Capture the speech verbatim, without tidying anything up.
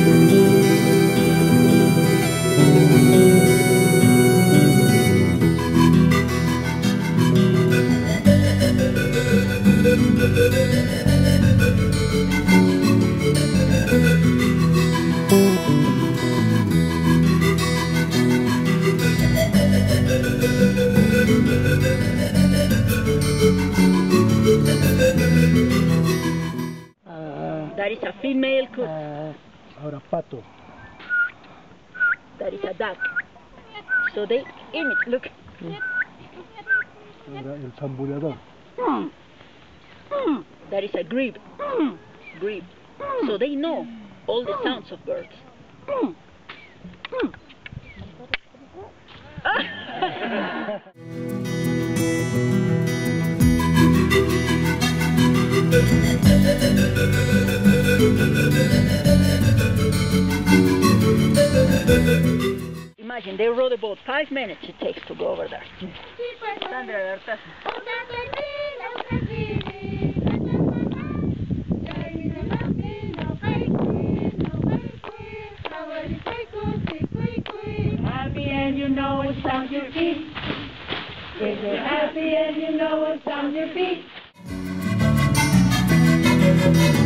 That is a female coot. Uh, ahora pato. That is a duck. So they imit. Look. Ahora el zambuleador. That is a grebe. Grebe. So they know all the sounds of birds. Imagine they row the boat. Five minutes it takes to go over there. Sandra, happy and you know it sounds your feet. If you're happy and you know it sounds your feet.